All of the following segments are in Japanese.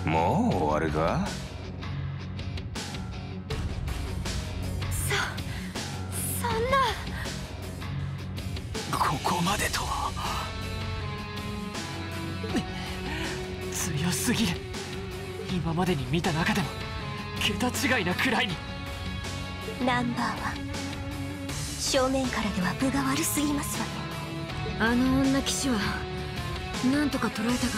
もう終わりか？ そんな。 ここまでとは。強すぎる。今までに見た中でも桁違いなくらいに。 ナンバーワン、正面からでは分が悪すぎますわね。あの女騎士はなんとか捕らえたが、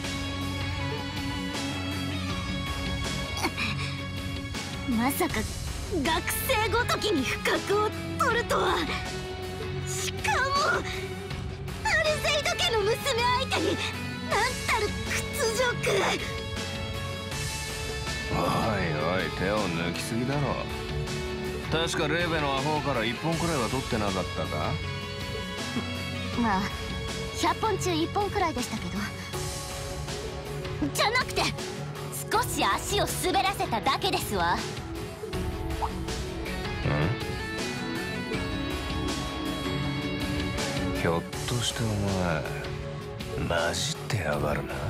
まさか学生ごときに不覚を取るとは。しかもアルゼイド家の娘相手になんたる屈辱。 おいおい、手を抜きすぎだろ。確かレーベのアホから1本くらいは取ってなかったか？ まあ100本中1本くらいでしたけど。じゃなくて少し足を滑らせただけですわ。 ひょっとしてお前混じってやがるな。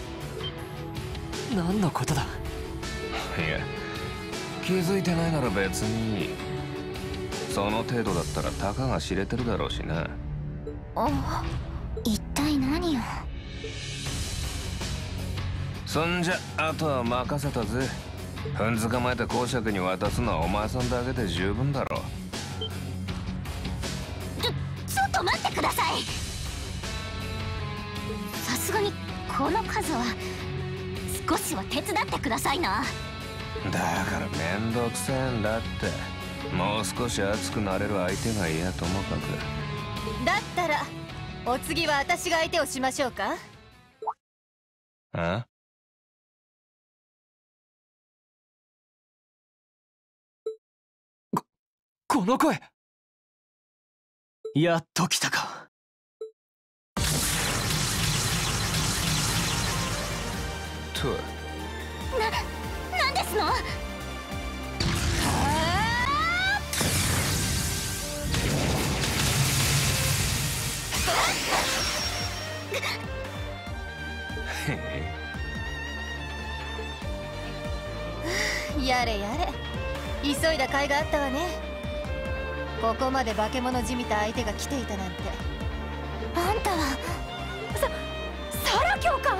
何のことだ？ いや、気づいてないなら別に。その程度だったらたかが知れてるだろうしな。 一体何を。 そんじゃあとは任せたぜ。踏ん捕まえて公爵に渡すのはお前さんだけで十分だろ。 ちょっと待ってください。さすがにこの数は少しは手伝ってくださいな。 だからめんどくせえんだって。もう少し熱くなれる相手がいやともかく。 だったらお次は私が相手をしましょうか。 あ？ この声、やっと来たか。 となんですの？ やれやれ、急いだ甲斐があったわね。ここまで化け物じみた相手が来ていたなんて。 あんたはサラ教官？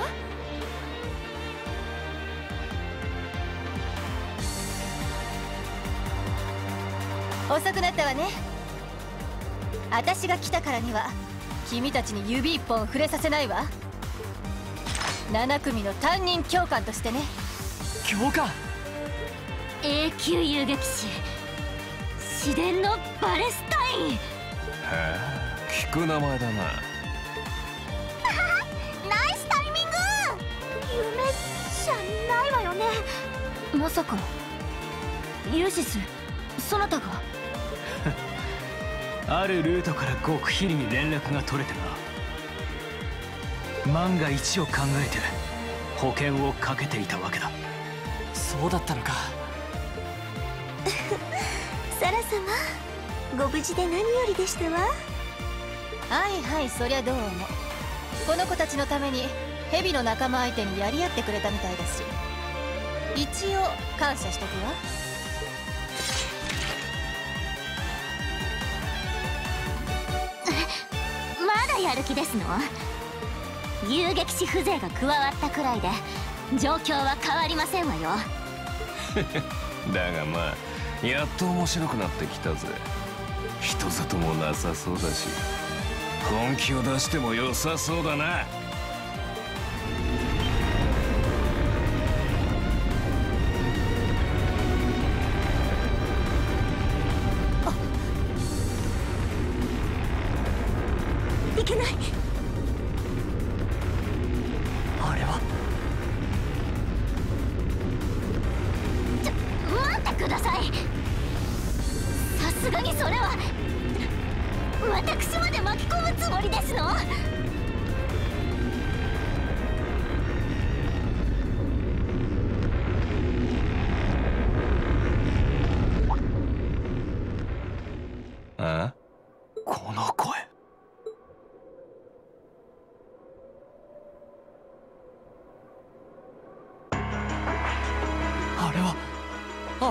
遅くなったわね。私が来たからには君たちに指一本触れさせないわ。7組の担任教官としてね。 教官？ 永久遊撃士市電のバレスタイン。 へえ、聞く名前だな。 ナイスタイミング。夢じゃないわよね。まさかユーシス、そなたが？ あるルートから極秘裏に連絡が取れてな。万が一を考えて保険をかけていたわけだ。そうだったのか。 サラ様、ご無事で何よりでしたわ。 はいはい、そりゃどうも。この子たちのためにヘビの仲間相手にやり合ってくれたみたいだし、一応感謝しとくわ。 まだやる気ですの？遊撃士風情が加わったくらいで状況は変わりませんわよ。 だがまあ、やっと面白くなってきたぜ。人里もなさそうだし、本気を出しても良さそうだな。 いけない。 あれは待ってください。さすがにそれは私まで巻き込むつもりですの？ あ？ この声。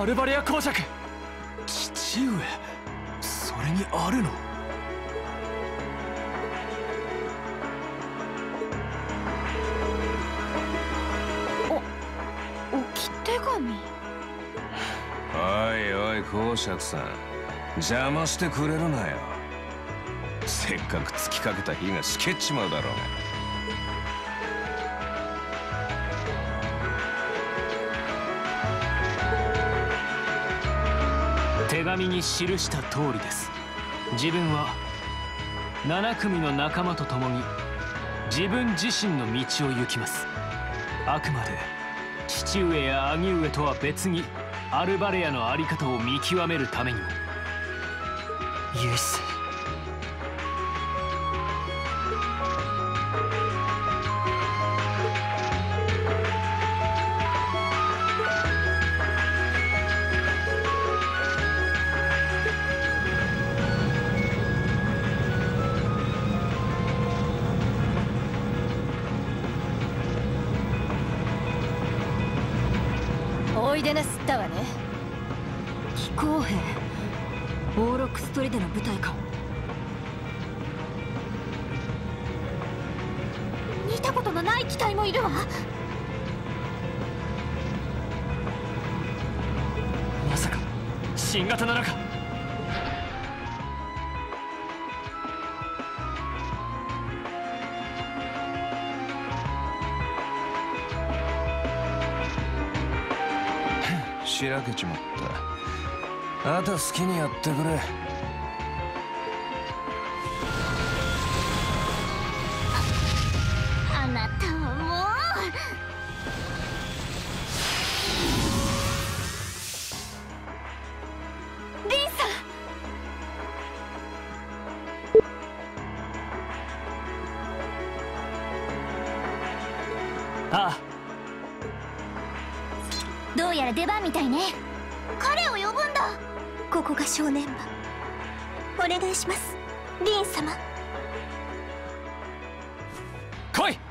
アルバレア公爵。 父上、それにあるの？ 置き手紙。 おいおい公爵さん、邪魔してくれるなよ。せっかく突きかけた火がしけっちまうだろうが。 手紙に記した通りです。自分は7組の仲間と共に自分自身の道を行きます。あくまで父上や兄上とは別にアルバレアの在り方を見極めるためにも。 ユイス、 おいでなすったわね。 飛行兵、オーロックス砦の部隊か。見たことのない機体もいるわ。 まさか新型なのか。 しらけちまった。あと好きにやってくれ。 あなたはもう。リンさん。ああ、 どうやら出番みたいね。彼を呼ぶんだ。ここが正念場。お願いします、リン様。 来い。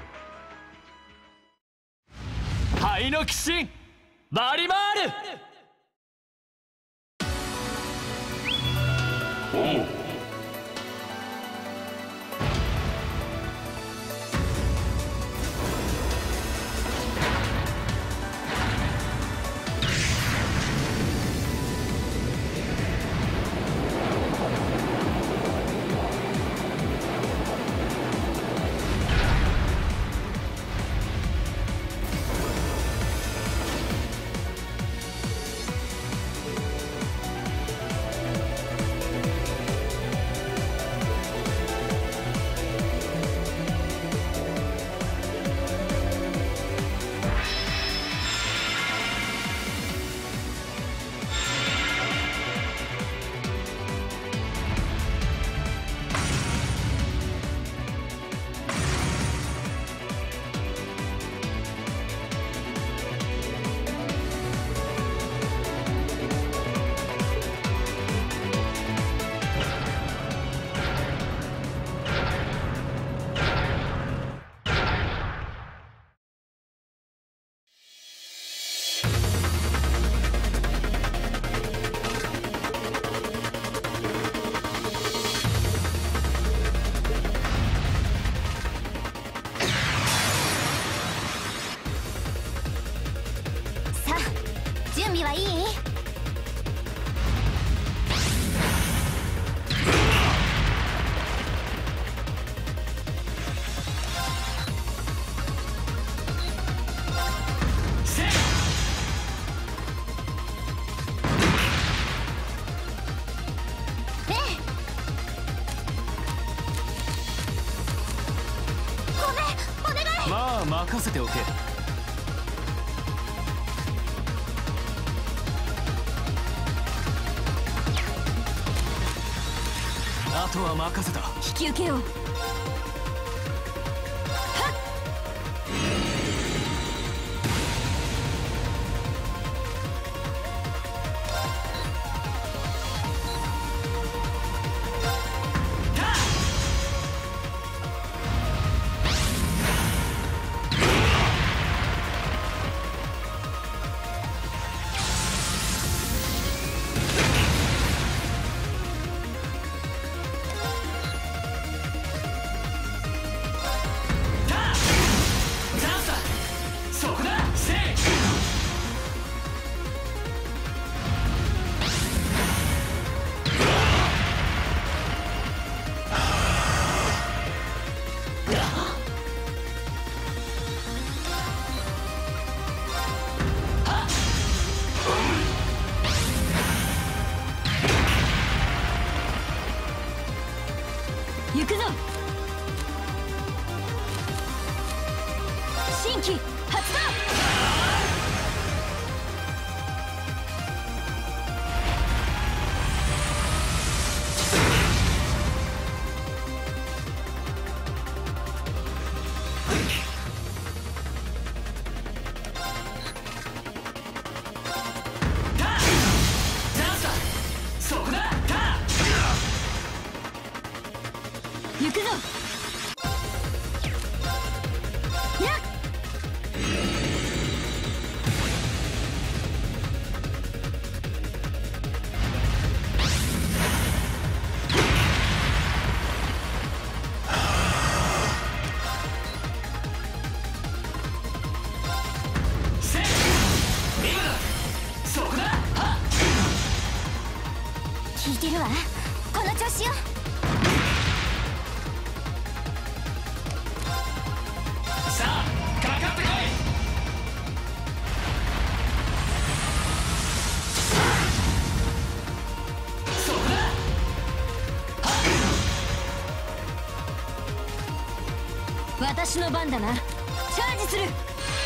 灰の鬼神バリマール。 準備はいい？ まあ任せておけ。あとは任せた。 引き受けよう。 わ。この調子よ。 さあかかってこい。そこだ。 私の番だな。チャージする。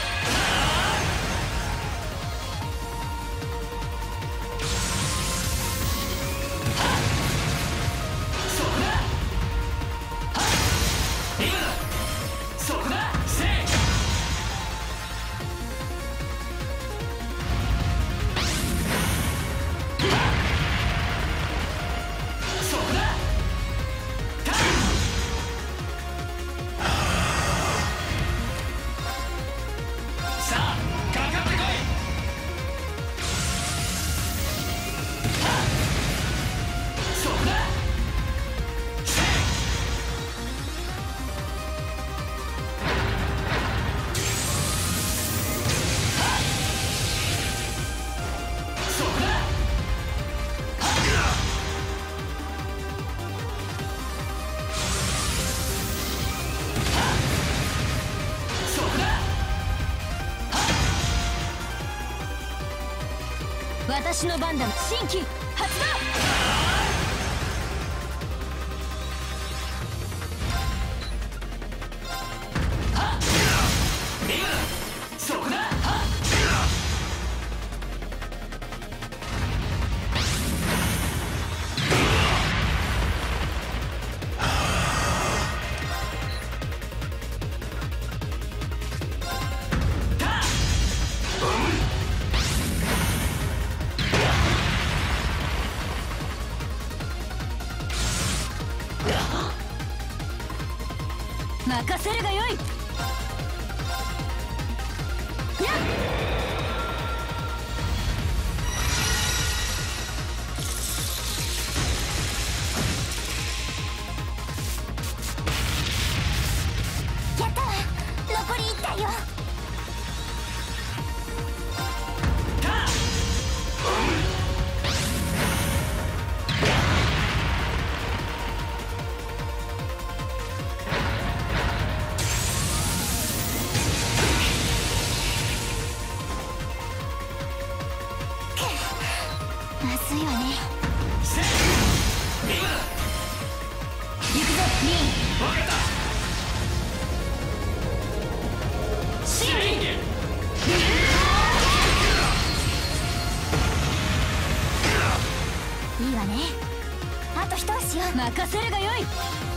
私の番だ。新規発動。 そこだ。 任せるがよい。やっ。やったわ。残り1体よ。まずいわね。行くぞリン。 分かった。 シンいいわね。あと一押しよ。任せるがよい。はっ。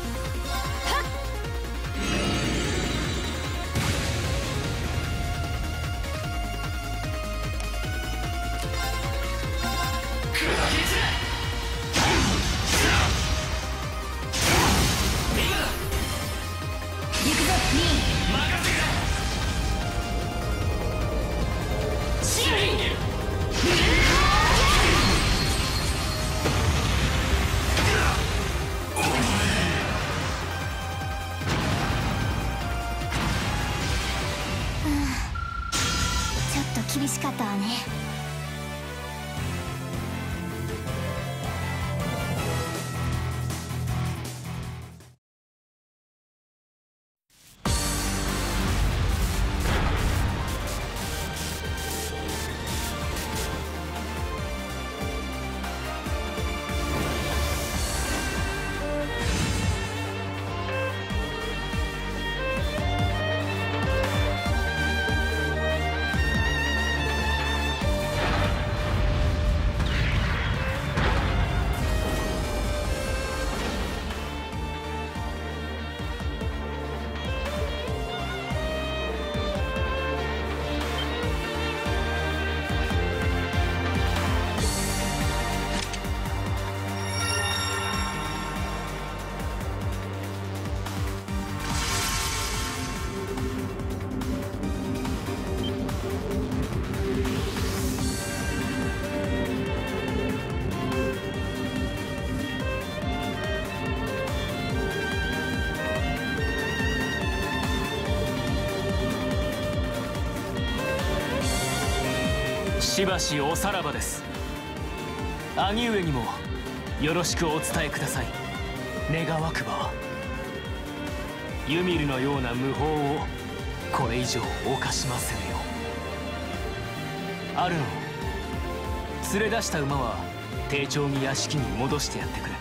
行くぞリン。 任せて。 シンちょっと厳しかったわね。 しばしおさらばです。兄上にもよろしくお伝えください。願わくばユミルのような無法をこれ以上犯しませぬよ。アルノ、連れ出した馬は丁重に屋敷に戻してやってくれ。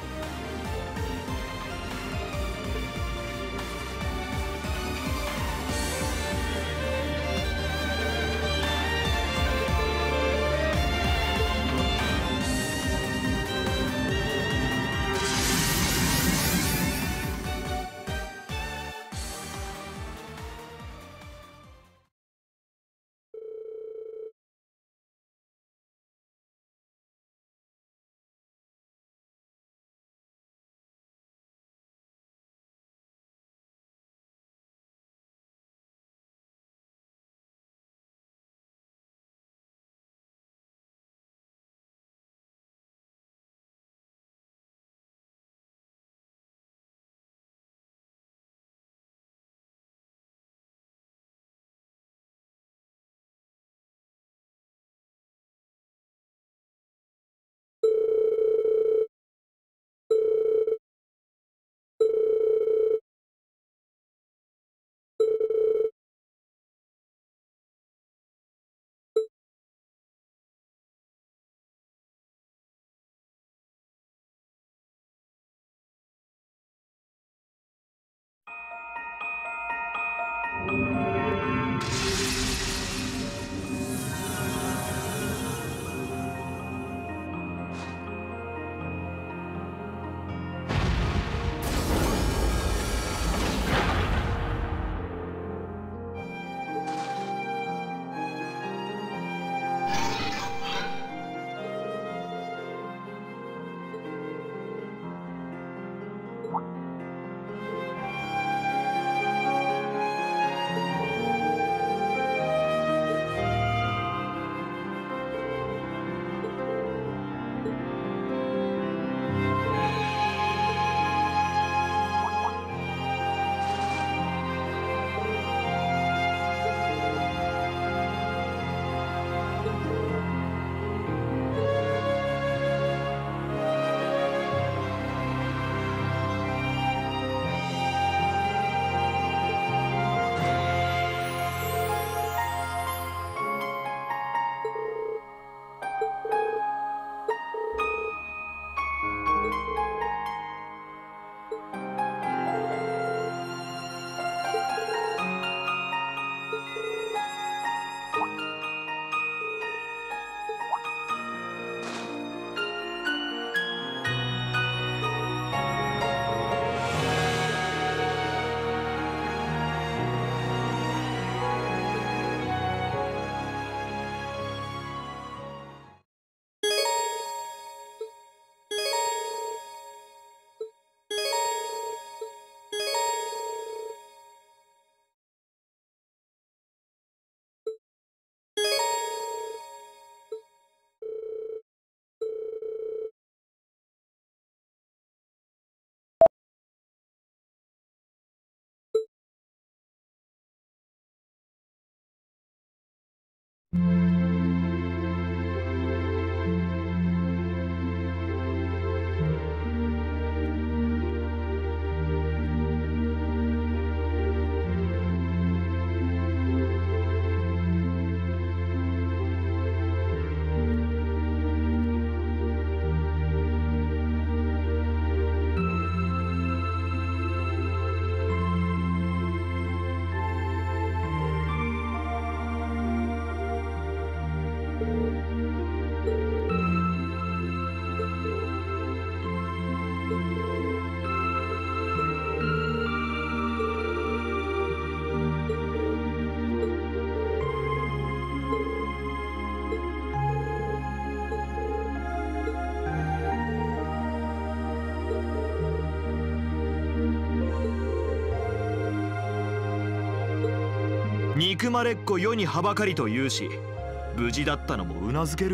憎まれっ子世にはばかりと言うし、無事だったのもうなずける。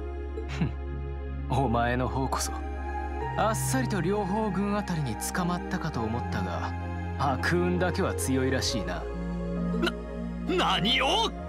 お前の方こそあっさりと両方軍あたりに捕まったかと思ったが、悪運だけは強いらしいな。 何を